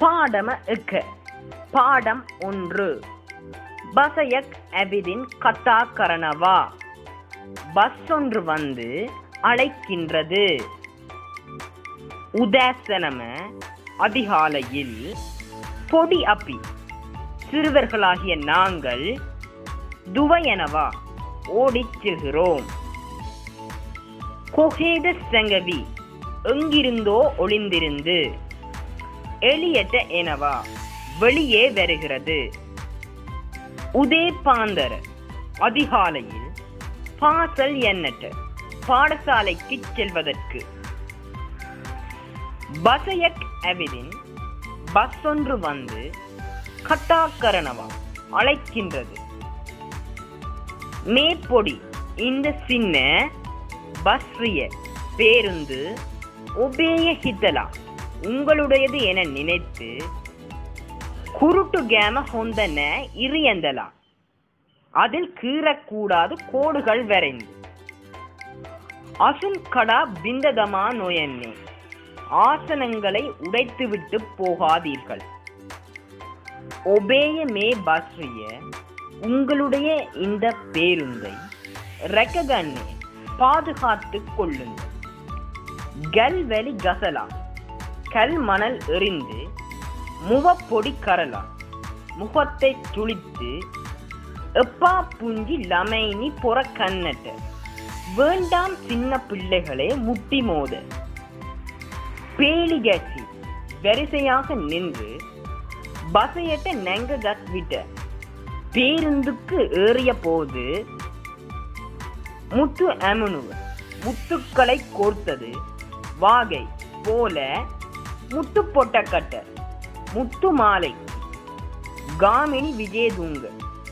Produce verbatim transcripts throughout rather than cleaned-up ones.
பாடம இக்க பாடம் ஒன்று பசயக் அபிதின் கத்தா கரணவா. பஸ் ஒன்று வந்து அழைக்கின்றது. உதாசனம அதிகாலையில் பொடி அப்பி சிறுவர்களாகிய நாங்கள் துவையனவா ஓடிச் செல்கிறோம். கொஹேத செங்கவி எங்கிருந்தோ ஒளிந்திருந்து எளியட்ட எனவா வெளியே வருகிறது. உதே பாந்தர அதிகாலையில் பாசல் எண்ணற்ற பாடசாலைக்கு செல்வதற்கு. பசயக் அவிதின் பஸ் ஒன்று வந்து கட்டாக்கரணவா அழைக்கின்றது. மேப்பொடி இந்த சின்ன பஸ்ரிய பேருந்து உபேய ஹிதலா உங்களுடையது என நினைத்து குருட்டு கேம ஹொந்தன இரியந்தலா அதில் கீறக்கூடாது கோடுகள் வரைந்து. அசுன் கடா பிந்ததமா நோயன்னே ஆசனங்களை உடைத்துவிட்டு போகாதீர்கள். ஒபேய மே பஸ்ரிய உங்களுடைய இந்த பேருந்தை ரெக்ககன்னே பாதுகாத்துக் கொள்ளுங்கள். கல்வெளி கசலா கல் மணல் எறிந்து முவப்பொடி கரலா முகத்தை துளித்து எப்பா புஞ்சி லமைனி பொற கண்ணட்ட வேண்டாம் சின்ன பிள்ளைகளே முட்டி மோத. பேலிகசி வரிசையாக நின்று பசையட்ட நெங்க கத்விட்ட பேருந்துக்கு ஏறிய போது முத்து அமுனுவ முத்துக்களை கோர்த்தது வாகை போல முத்து பொட்ட கட்ட முத்து மாலை காமினி விஜேதுங்க.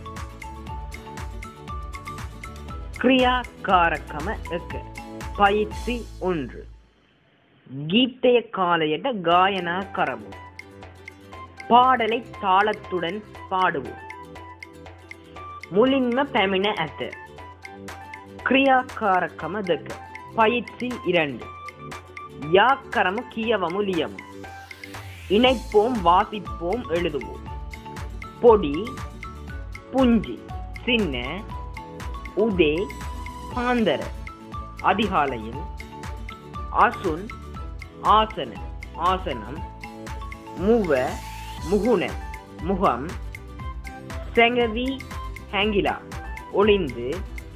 கிரியா காரக்கம எக்க பயிற்சி ஒன்று. கீதைய காலையிட்ட காயனா கரவு பாடலை தாளத்துடன் பாடுவோம். முலின்ம பெமின அத்த கிரியாக்காரக்கம தக்க பயிற்சி இரண்டு. யாக்கரமு கியவமு லியமு இணைப்போம் வாசிப்போம் எழுதுவோம். பொடி புஞ்சி சின்ன உதே பாந்தர அதிகாலையில் அசுன் ஆசன ஆசனம் முவ முகுண முகம் செங்கவி ஹங்கிலா ஒளிந்து.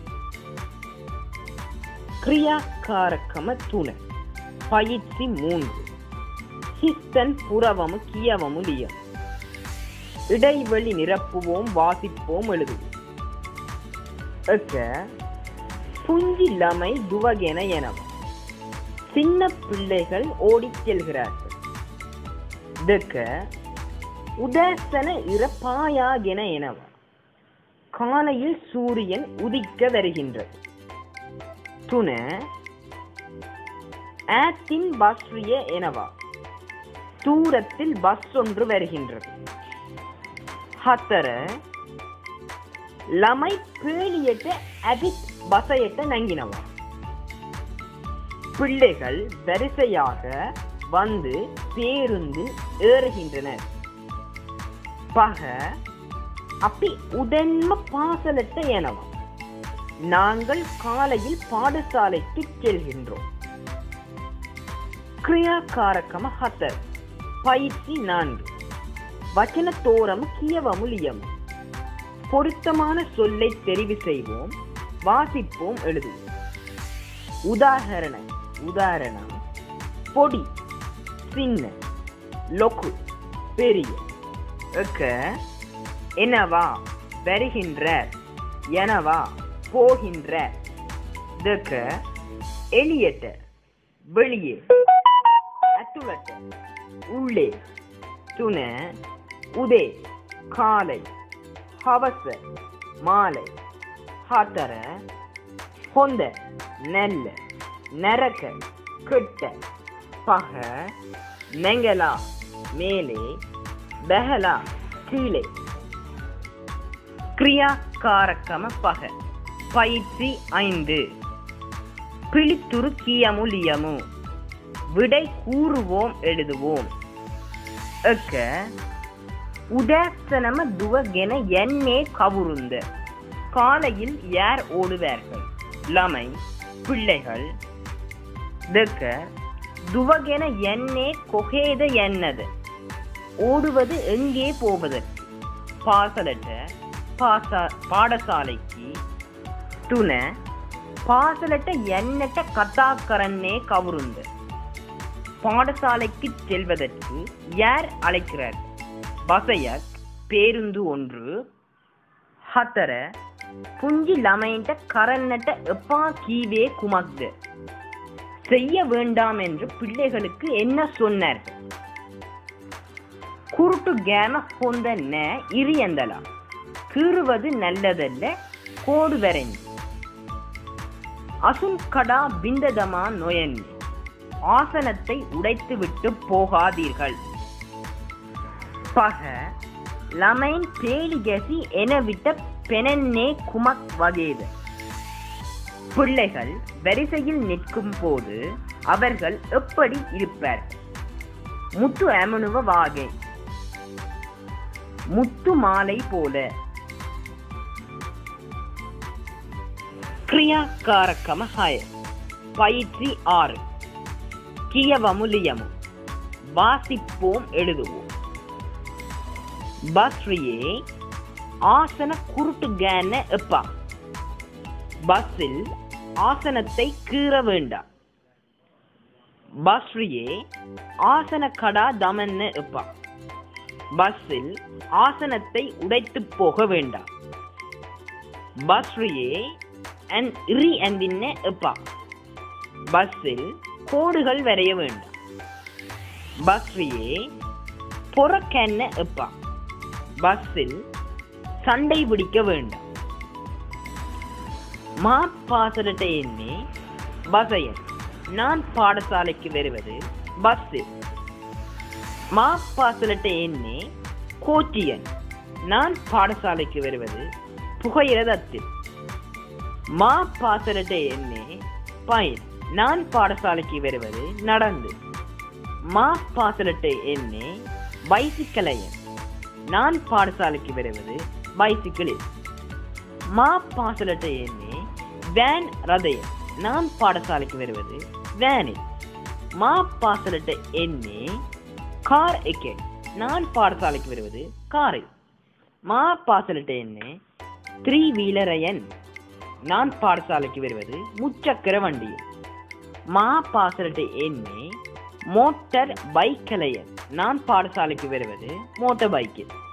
கிரியாக்காரக்கம துண பயிற்சி மூன்று. ஹிஸ்தன் புறவமு கியவமு லியம் இடைவெளி நிரப்புவோம் வாசிப்போம் எழுதுவோம். எக்க புஞ்சி லமை துவகென எனவும் சின்ன பிள்ளைகள் ஓடிச் செல்கிறார்கள். தெக்க உதாசன இறப்பாயாகென எனவும் காலையில் சூரியன் உதிக்க வருகின்றது. துண ஆத்தின் பஸ்ரிய எனவா தூரத்தில் பஸ் ஒன்று வருகின்றது. ஹத்தர லமை பேலியட்ட அபித் பசையட்ட நங்கினவா பிள்ளைகள் வரிசையாக வந்து பேருந்து ஏறுகின்றனர். பக அப்படி உடன்ம பாசலட்ட எனவா நாங்கள் காலையில் பாடசாலைக்கு செல்கின்றோம். கிரியாக்காரக்கம ஹத்தர் பயிற்சி நான்கு. வச்சன தோரம் கியவமுலியம் பொருத்தமான சொல்லை தெரிவு செய்வோம் வாசிப்போம் எழுதுவோம். உதாரண உதாரணம் பொடி சின்ன லொக்கு பெரிய. எக்க எனவா வருகின்ற எனவா போகின்ற. தெக்க எளியட்ட வெளியே அத்துளட்ட உள்ளே. துண உதே காலை ஹவச மாலை. ஹாத்தர ஹொந்த நெல்ல நரக்க கிட்ட. பக மெங்கலா மேலே பெஹலா கீழே. கிரியாக்காரக்கம பக பயிற்சி ஐந்து. பிழித்துரு கியமு லியமு விடை கூறுவோம் எழுதுவோம். එක உதாசனம துவகென என்னே கவுருந்த காலையில் யார் ஓடுவார்கள் ළමයි பிள்ளைகள் දෙක துவகென என்னே கொகேத என்னது ஓடுவது எங்கே போவதற்கு பாசலට பாடசாலைக்கு තුන පාසලට යන්නට කතා කරන්නේ කවුරුන්ද பாடசாலைக்கு செல்வதற்கு யார் அழைக்கிறார் பசையக் பேருந்து ஒன்று හතර පුංචි ළමයින්ට කරන්නට එපා කීවේ කුමක්ද செய்ய வேண்டாம் என்று பிள்ளைகளுக்கு என்ன சொன்னார் குருட்டு கேம ஹොඳ ந இரியந்தலா கீறுவது நல்லதல்ல கோடு வரைந்து அசுன் கடா பிந்ததமா நோயன்னி ஆசனத்தை உடைத்துவிட்டு போகாதீர்கள் பக ළමයින් பேலி ගැසි එන විට பெனன்னே குமக் வகேது பிள்ளைகள் வரிசையில் நிற்கும் போது அவர்கள் எப்படி இருப்பார் முத்து அமனுவ வாகை முத்து மாலை போல கிரியாக்காரக்கம ஹய பயிற்சி ஆறு கியவமுலியமு வாசிப்போம் எழுதுவோம் பஸ்ரியே ஆசன குருட்டு கேன எப்பா பஸ்ஸில் ஆசனத்தை கீற வேண்டாம் பஸ்ரியே ஆசன கடா தமன்னு எப்பா பஸ்ஸில் ஆசனத்தை உடைத்து போக வேண்டாம் பஸ்ரியே அன் இரி அந்தின்ன எப்பா பஸ்ஸில் கோடுகள் வரைய வேண்டாம் பஸ்ரியே பொறக்கென்ன எப்பா பஸ்ஸில் சண்டை பிடிக்க வேண்டாம் மா பாசலட்ட எண்ணே பசையன் நான் பாடசாலைக்கு வருவது பஸ்ஸில் மா பாசலட்ட எண்ணே கோச்சியன் நான் பாடசாலைக்கு வருவது புகையிரதத்தில் மா பாசலட்ட எண்ணே பயன் நான் பாடசாலைக்கு வருவது நடந்து மா பாசலட்ட எண்ணே பைசிக்கலையன் நான் பாடசாலைக்கு வருவது பைசிக்கிளில் மா பாசலட்ட எண்ணே வேன் ரதயன் நான் பாடசாலைக்கு வருவது வேனில் மா பாசலட்ட எண்ணே கார் எக்கே நான் பாடசாலைக்கு வருவது காரில் மா பாசலட்ட எண்ணே த்ரீ வீலரையன் நான் பாடசாலைக்கு வருவது முச்சக்கர வண்டியில் மா பாசலட்ட எண்ணே மோட்டர் பைக்கலையன் நான் பாடசாலைக்கு வருவது மோட்டார் பைக்கில்